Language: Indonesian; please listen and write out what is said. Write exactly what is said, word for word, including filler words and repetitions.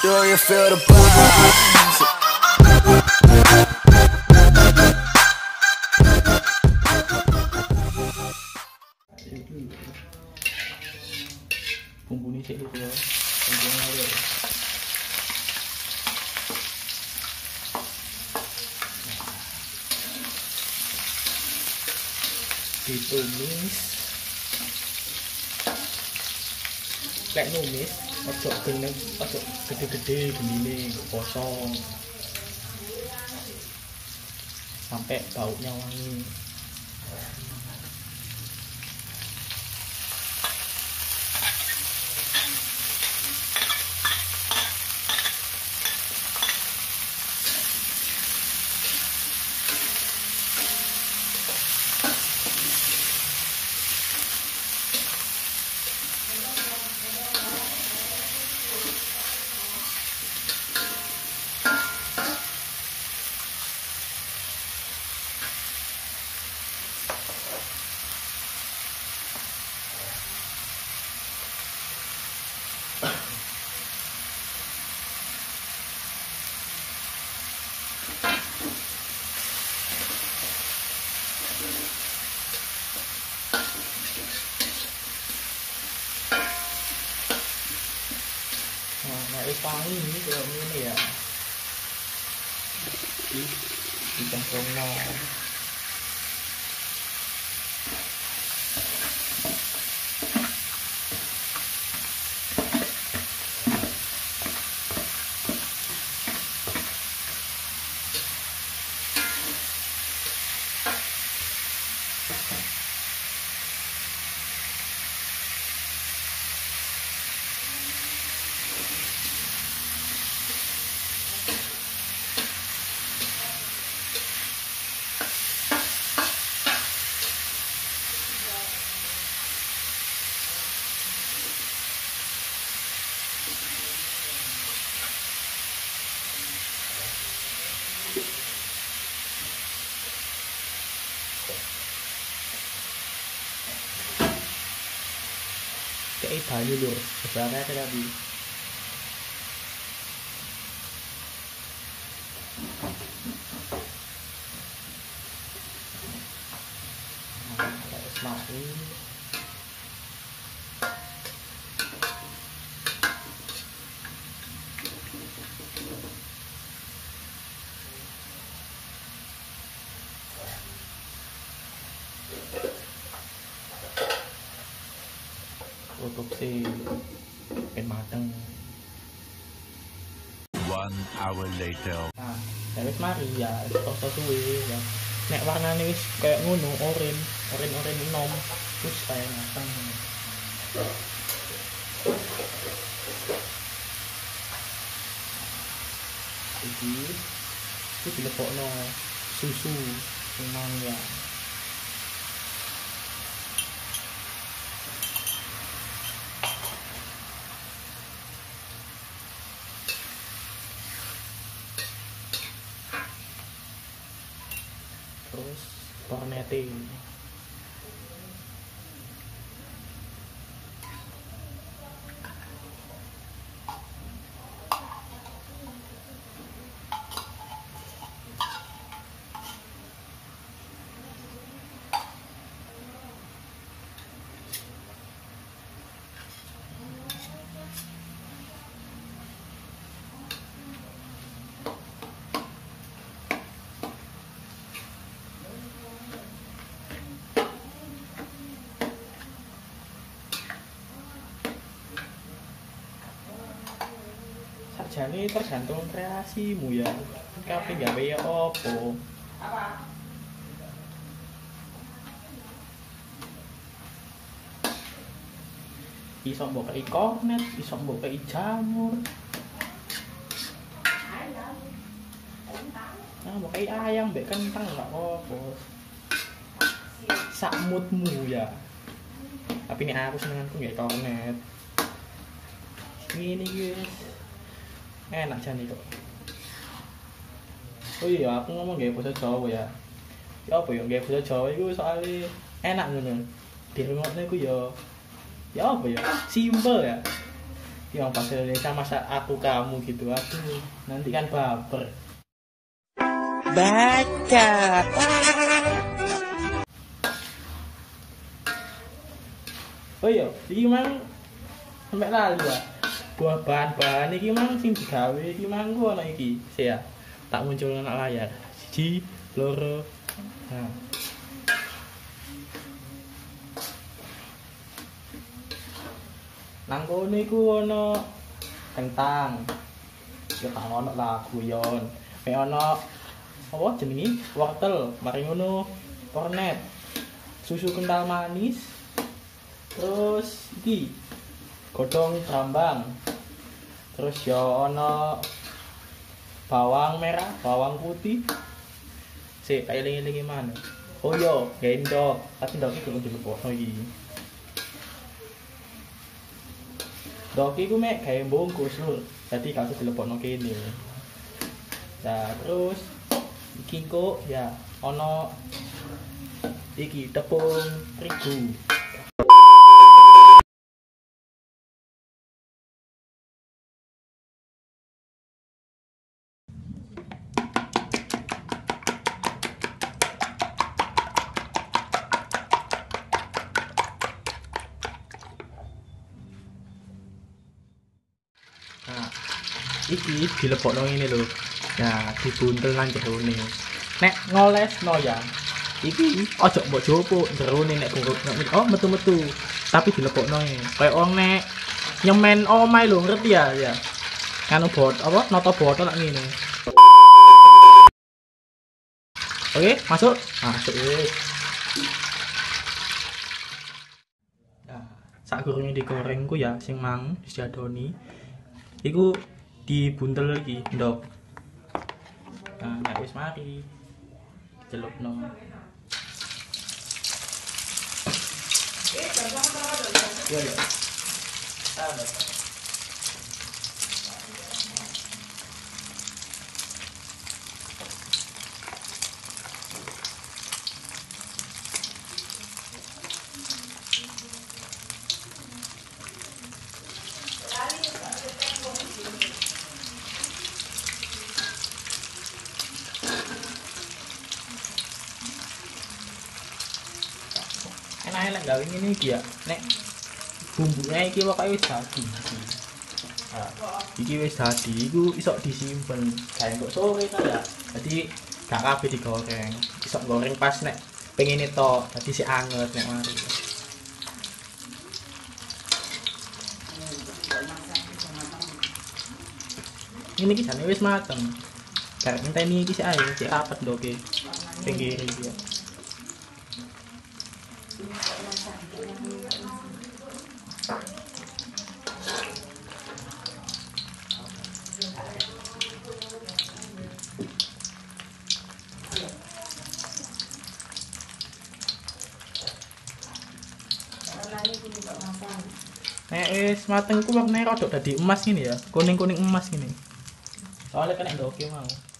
Do you feel the vibes? Bumbu ini sih gitu ya, bumbunya ada. Ditumis, lek numis, ojo geneng, ojo gede-gede gini kosong, sampai baunya wangi. Nah, wangi ini kalau ini ya di dicampur no. Kayak banyu lur, sebenarnya ada tadi. Nah, kayak semari. Tutup si pen mateng. One hour later. Nah, wis mari ya, toso suwe ya. Nek warnane wis kayak ngono, oranye, oranye-oranye enom, terus kayak mateng. Iki iki dilebokno susu senang ya. Terus cornetting. Jadi tergantung kreasimu ya. Kabeh gawe ya opo. Apa? Iso mbok kei kornet, iso mbok kei jamur. Nah, mbok kei ayam mbek kentang gak opo. Sak moodmu ya. Tapi nek aku senenganku nggak kornet. Ini guys. Enak jane kok. Oh iya, aku ngomong gawe basa Jawa ya. Ya apa ya gawe basa Jawa iku soalnya enak ngono. Dirungokne iku ya ya apa ya? Simpel ya. yang bahasa Indonesia masa aku kamu gitu, aduh nanti kan baper. Baca. Oh iya, iki mang sampe lali ya. Buah bahan-bahan iki mang sing digawe iki mang ku ana iki. Sik ya. Tak muncul nang layar. Siji, loro. Nah. Nang kono iku ana kentang. Ya tak ono lah guyon. Mek ono apa jenenge? Wortel, mari ngono kornet. Susu kental manis. Terus iki godhong brambang. Terus ya ana bawang merah, bawang putih. Sik, tak eling-elingi mana. Oh iya, gendok. Tapi ndok iki kudu dilepokno iki. Ndok iku mek gawe bungkus lur. Dadi gak usah dilepokno kene. Nah, terus iki kok ya ana iki tepung terigu. Nah, iki dilepokno ngene lho. Nah, dibuntel nang jerone. Nek ngolesno ya. Iki ojo mbok jopuk jerone nek bungkus oh metu-metu. Tapi dilepokno e. Kayak wong nek nyemen omae lho, ngerti ya ya. Kanu bot apa noto botol lak ngene. Oke, masuk. Masuk wis. Nah, sak gurunge digoreng ku ya sing mang disjadoni. Iku dibuntel iki ndok. Nah, nek wis mari dicelupno. Iya ya. Sabar. Enak lek gawe ngene iki ya. Nek bumbune iki pokoke wis dadi. Nah, iki wis dadi iku iso disimpen. Gawe kok sore ta ya. Dadi gak kabeh digoreng. Iso goreng pas nek pengine tok. Dadi sik anget nek mari. Ini iki jane wis mateng. Karek ngenteni iki sik ae, sik rapet ndoke. Pinggir iki ya. Nek wis mateng ku warnane rodok dadi emas ngene ya, kuning-kuning emas ngene. Soale kena ndoke mau.